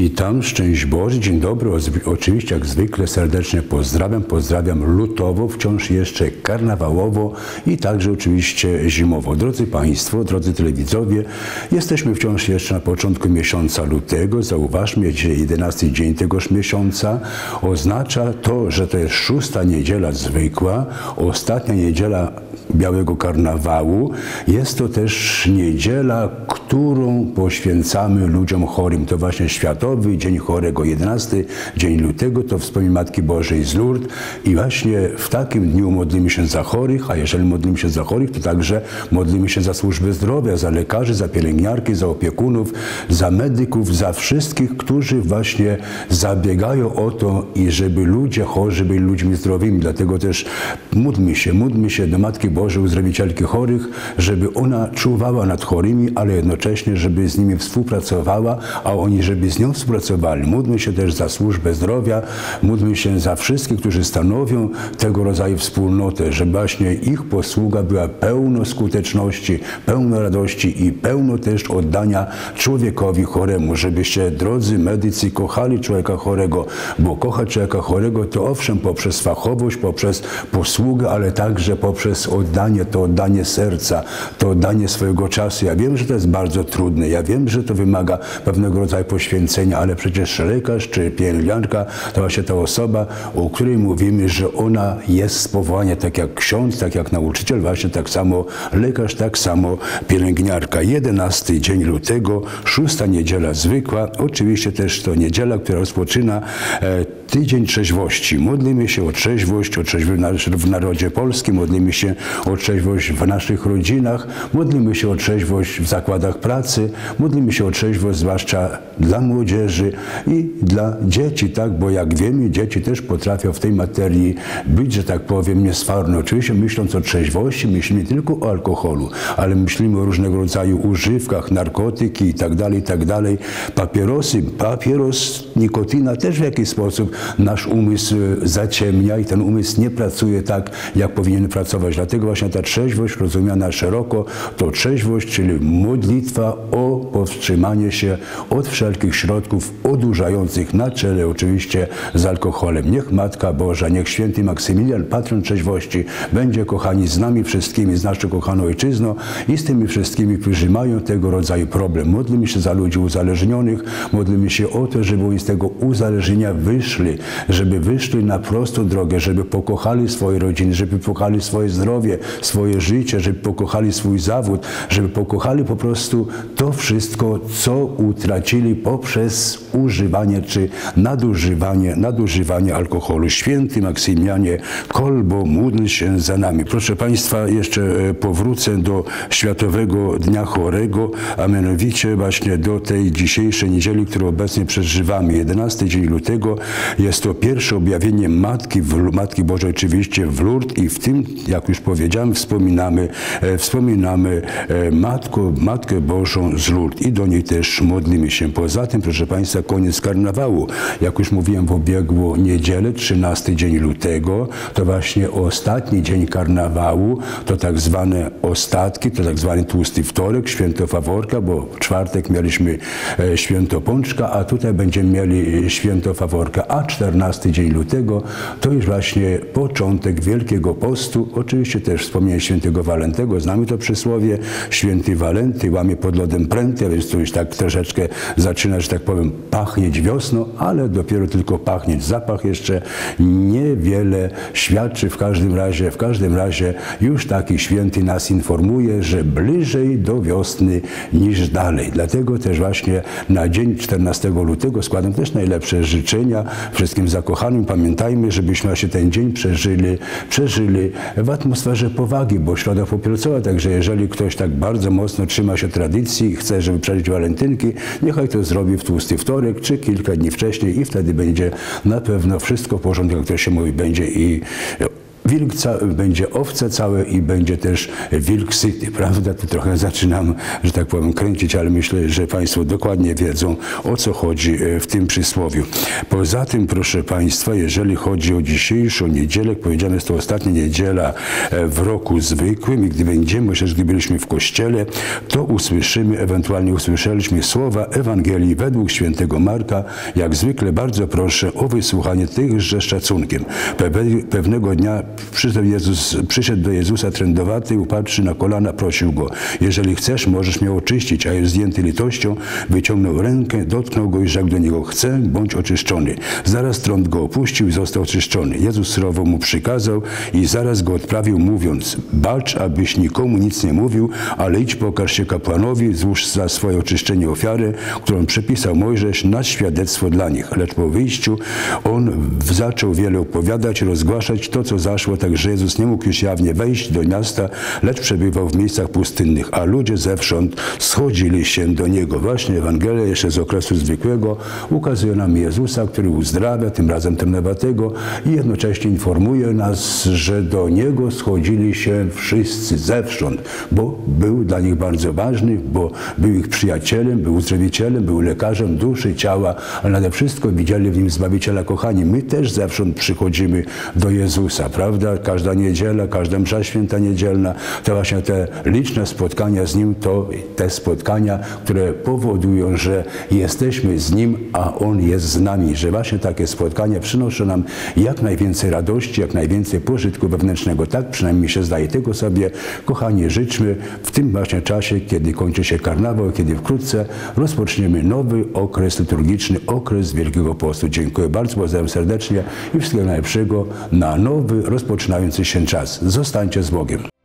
Witam, szczęść Boże, dzień dobry, oczywiście jak zwykle serdecznie pozdrawiam lutowo, wciąż jeszcze karnawałowo i także oczywiście zimowo. Drodzy Państwo, drodzy telewidzowie, jesteśmy wciąż jeszcze na początku miesiąca lutego. Zauważmy, dzisiaj 11 dzień tegoż miesiąca. Oznacza to, że to jest 6. niedziela zwykła, ostatnia niedziela Białego Karnawału. Jest to też niedziela, którą poświęcamy ludziom chorym. To właśnie Światowy Dzień Chorego, 11 dzień lutego, to wspomnienie Matki Bożej z Lourdes i właśnie w takim dniu modlimy się za chorych, a jeżeli modlimy się za chorych, to także modlimy się za służbę zdrowia, za lekarzy, za pielęgniarki, za opiekunów, za medyków, za wszystkich, którzy właśnie zabiegają o to i żeby ludzie chorzy byli ludźmi zdrowymi. Dlatego też módlmy się do Matki Bożej, Uzdrowicielki chorych, żeby ona czuwała nad chorymi, ale jednocześnie, żeby z nimi współpracowała, a oni, żeby z nią współpracowali. Módlmy się też za służbę zdrowia, módlmy się za wszystkich, którzy stanowią tego rodzaju wspólnotę, żeby właśnie ich posługa była pełna skuteczności, pełna radości i pełno też oddania człowiekowi choremu, żebyście, drodzy medycy, kochali człowieka chorego, bo kochać człowieka chorego to owszem poprzez fachowość, poprzez posługę, ale także poprzez oddanie, to oddanie serca, to oddanie swojego czasu. Ja wiem, że to jest bardzo trudne, ja wiem, że to wymaga pewnego rodzaju poświęcenia, ale przecież lekarz czy pielęgniarka to właśnie ta osoba, o której mówimy, że ona jest z powołania tak jak ksiądz, tak jak nauczyciel, właśnie tak samo lekarz, tak samo pielęgniarka. 11 dzień lutego, 6. niedziela zwykła, oczywiście też to niedziela, która rozpoczyna tydzień trzeźwości. Modlimy się o trzeźwość w narodzie polskim, modlimy się o trzeźwość w naszych rodzinach, modlimy się o trzeźwość w zakładach pracy, modlimy się o trzeźwość zwłaszcza dla młodzieży i dla dzieci, tak? Bo jak wiemy, dzieci też potrafią w tej materii być, że tak powiem, niesforne. Oczywiście myśląc o trzeźwości, myślimy nie tylko o alkoholu, ale myślimy o różnego rodzaju używkach, narkotyki i tak dalej, papierosy, nikotyna też w jakiś sposób nasz umysł zaciemnia i ten umysł nie pracuje tak, jak powinien pracować. Dlatego właśnie ta trzeźwość rozumiana szeroko to trzeźwość, czyli modlitwa o powstrzymanie się od wszelkich środków odurzających na czele oczywiście z alkoholem. Niech Matka Boża, niech święty Maksymilian, patron trzeźwości, będzie kochani z nami wszystkimi, z naszą kochaną ojczyzną i z tymi wszystkimi, którzy mają tego rodzaju problem. Modlimy się za ludzi uzależnionych, modlimy się o to, żeby oni z tego uzależnienia wyszli, żeby wyszli na prostą drogę, żeby pokochali swoje rodziny, żeby pokochali swoje zdrowie, swoje życie, żeby pokochali swój zawód, żeby pokochali po prostu to wszystko, co utracili poprzez używanie czy nadużywanie alkoholu. Święty Maksymilianie Kolbo, módl się za nami. Proszę Państwa, jeszcze powrócę do Światowego Dnia Chorego, a mianowicie właśnie do tej dzisiejszej niedzieli, którą obecnie przeżywamy. 11 dzień lutego jest to pierwsze objawienie Matki Bożej oczywiście w Lourdes i w tym, jak już powiedziałem, wspominamy Matkę Bożą z Lourdes i do niej też modlimy się. Poza tym, proszę Państwa, koniec karnawału. Jak już mówiłem w ubiegłą niedzielę, 13 dzień lutego, to właśnie ostatni dzień karnawału, to tak zwane ostatki, to tak zwany tłusty wtorek, święto Faworka, bo w czwartek mieliśmy święto Pączka, a tutaj będziemy mieli święto Faworka, a 14 dzień lutego to już właśnie początek Wielkiego Postu, oczywiście też wspomnienie świętego Walentego, znamy to przysłowie, święty Walenty łamie pod lodem pręty, a więc to już tak troszeczkę zaczyna, że tak powiem, pachnieć wiosną, ale dopiero tylko pachnieć. Zapach jeszcze niewiele świadczy, w każdym razie już taki święty nas informuje, że bliżej do wiosny niż dalej. Dlatego też właśnie na dzień 14 lutego składam też najlepsze życzenia wszystkim zakochanym. Pamiętajmy, żebyśmy właśnie ten dzień przeżyli w atmosferze powagi, bo środa popielcowa, także jeżeli ktoś tak bardzo mocno trzyma się tradycji i chce, żeby przeżyć walentynki, niechaj to zrobi w tłusty wtorek, czy kilka dni wcześniej i wtedy będzie na pewno wszystko w porządku, jak to się mówi, wilk będzie owce całe i będzie też wilk syty, prawda? Tu trochę zaczynam, że tak powiem, kręcić, ale myślę, że Państwo dokładnie wiedzą, o co chodzi w tym przysłowiu. Poza tym, proszę Państwa, jeżeli chodzi o dzisiejszą niedzielę, jak powiedziałem, jest to ostatnia niedziela w roku zwykłym i gdy będziemy, chociaż gdy byliśmy w kościele, to ewentualnie usłyszeliśmy słowa Ewangelii według świętego Marka. Jak zwykle bardzo proszę o wysłuchanie tychże z szacunkiem. Pewnego dnia przyszedł do Jezusa trędowaty, upadłszy na kolana, prosił Go: jeżeli chcesz, możesz mnie oczyścić. A już zdjęty litością, wyciągnął rękę, dotknął go i rzekł do niego: chcę, bądź oczyszczony. Zaraz trąd go opuścił i został oczyszczony. Jezus surowo mu przykazał i zaraz go odprawił, mówiąc: bacz, abyś nikomu nic nie mówił, ale idź, pokaż się kapłanowi, złóż za swoje oczyszczenie ofiarę, którą przepisał Mojżesz na świadectwo dla nich. Lecz po wyjściu on zaczął wiele opowiadać, rozgłaszać to, co zaszło, tak że Jezus nie mógł już jawnie wejść do miasta, lecz przebywał w miejscach pustynnych, a ludzie zewsząd schodzili się do Niego. Właśnie Ewangelia jeszcze z okresu zwykłego ukazuje nam Jezusa, który uzdrawia, tym razem trędowatego, i jednocześnie informuje nas, że do Niego schodzili się wszyscy zewsząd, bo był dla nich bardzo ważny, bo był ich przyjacielem, był uzdrowicielem, był lekarzem duszy, ciała, ale nade wszystko widzieli w Nim Zbawiciela. Kochani, my też zewsząd przychodzimy do Jezusa, prawda? Każda niedziela, każda msza święta niedzielna, to właśnie te liczne spotkania z Nim, to te spotkania, które powodują, że jesteśmy z Nim, a On jest z nami, że właśnie takie spotkania przynoszą nam jak najwięcej radości, jak najwięcej pożytku wewnętrznego. Tak przynajmniej mi się zdaje. Tego sobie, kochani, życzmy w tym właśnie czasie, kiedy kończy się karnawał, kiedy wkrótce rozpoczniemy nowy okres liturgiczny, okres Wielkiego Postu. Dziękuję bardzo, pozdrawiam serdecznie i wszystkiego najlepszego na nowy, rozpoczynający się czas. Zostańcie z Bogiem.